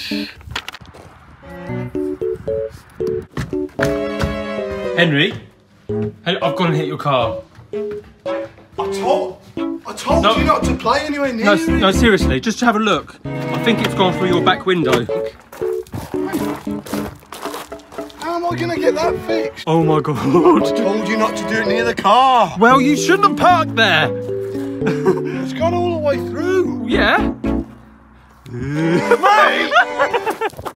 Henry, I've gone and hit your car. I told you not to play anywhere near it. No, seriously, just have a look. I think it's gone through your back window. How am I going to get that fixed? Oh my God. I told you not to do it near the car. Well, you shouldn't have parked there. It's gone all the way through. Yeah. Mate!